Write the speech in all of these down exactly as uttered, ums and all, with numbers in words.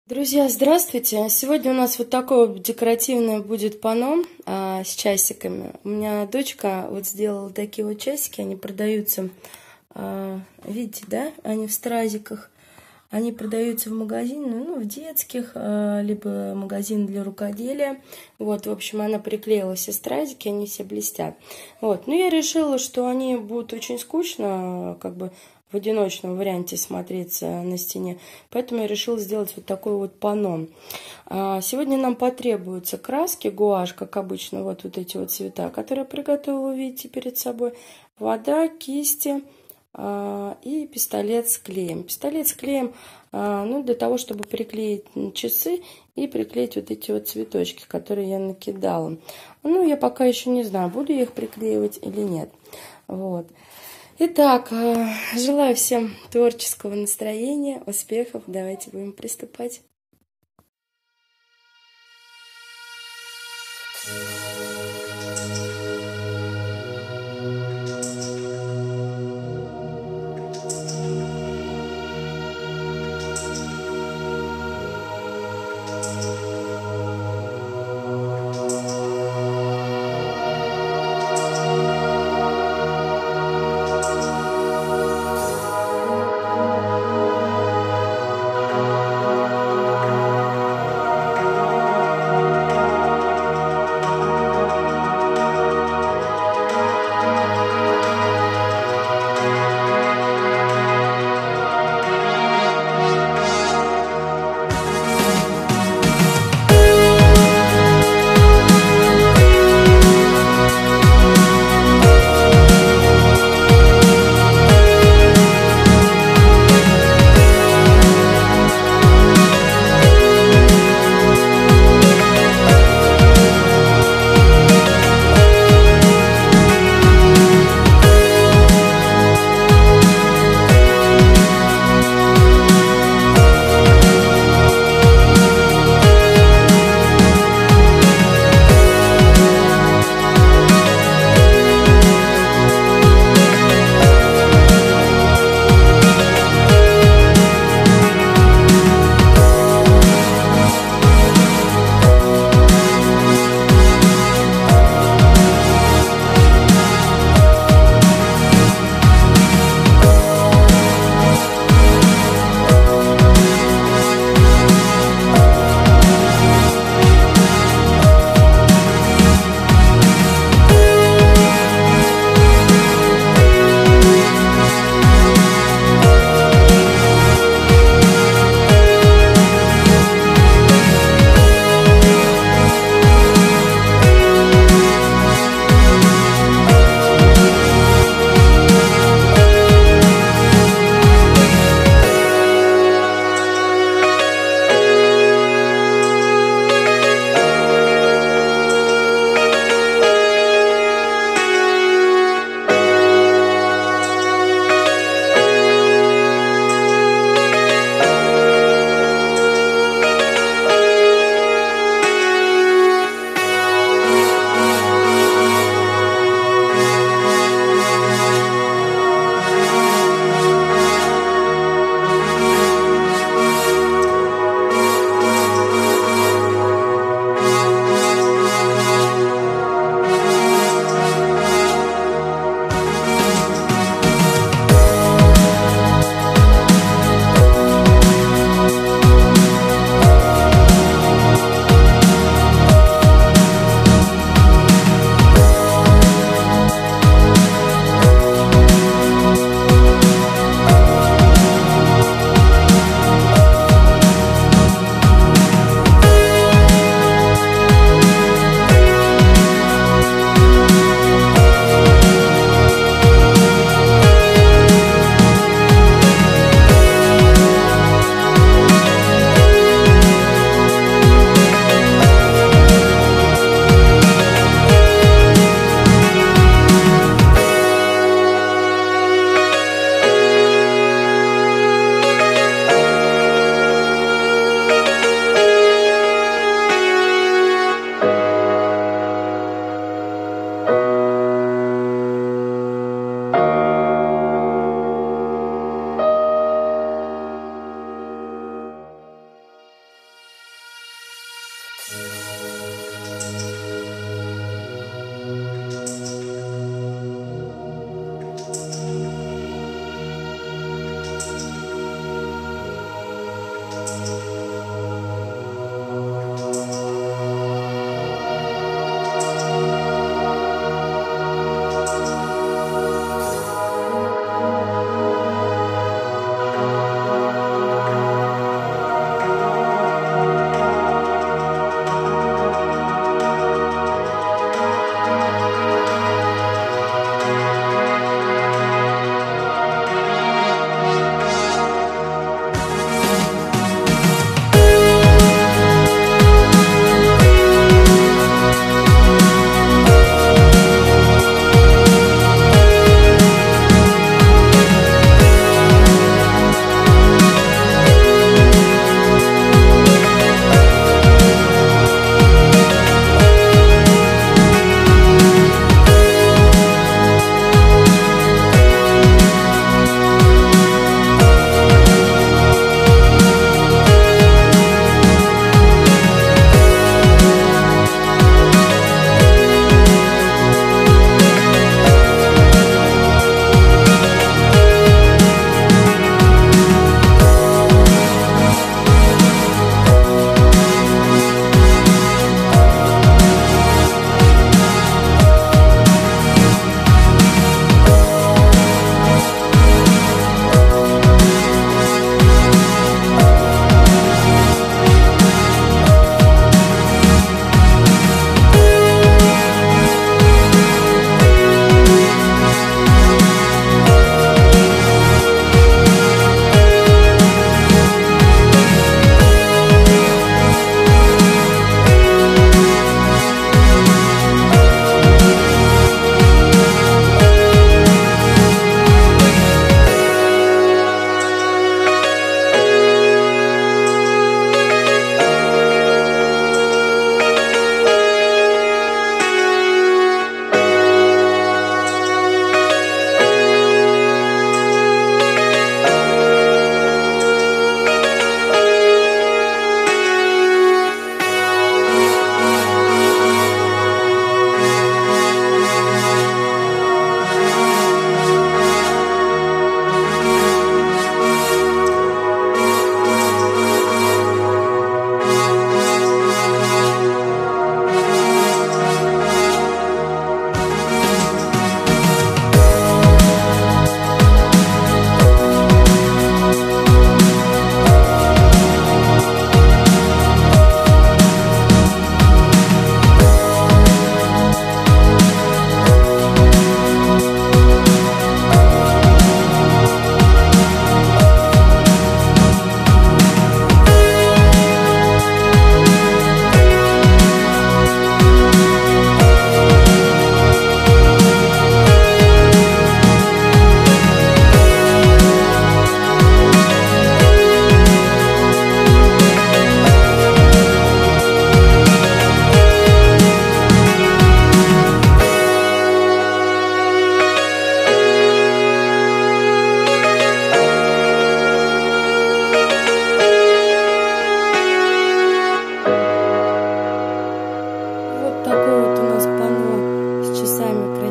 Друзья, здравствуйте! Сегодня у нас вот такое вот декоративное будет панно а, с часиками. У меня дочка вот сделала такие вот часики, они продаются, а, видите, да, они в стразиках. Они продаются в магазине, ну, в детских, а, либо магазин для рукоделия. Вот, в общем, она приклеила все стразики, они все блестят. Вот, но я решила, что они будут очень скучно, как бы, в одиночном варианте смотреться на стене. Поэтому я решила сделать вот такое вот панно. Сегодня нам потребуются краски, гуашь, как обычно, вот, вот эти вот цвета, которые я приготовила, видите, перед собой. Вода, кисти и пистолет с клеем. Пистолет с клеем, ну, для того, чтобы приклеить часы и приклеить вот эти вот цветочки, которые я накидала. Ну, я пока еще не знаю, буду я их приклеивать или нет. Вот. Итак, желаю всем творческого настроения, успехов. Давайте будем приступать.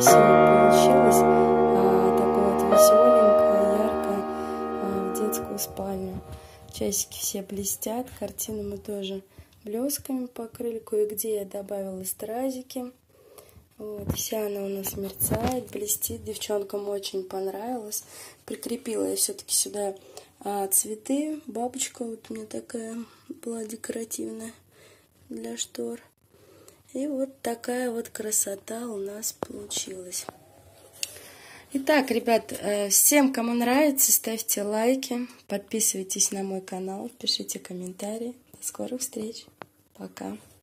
красиво получилось. А, такое вот веселенькое, яркое а, в детскую спальню. Часики все блестят. Картину мы тоже блесками покрыли. Кое-где я добавила стразики. Вот, вся она у нас мерцает, блестит. Девчонкам очень понравилось. Прикрепила я все-таки сюда а, цветы. Бабочка вот у меня такая была декоративная для штор. И вот такая вот красота у нас получилась. Итак, ребят, всем, кому нравится, ставьте лайки, подписывайтесь на мой канал, пишите комментарии. До скорых встреч. Пока.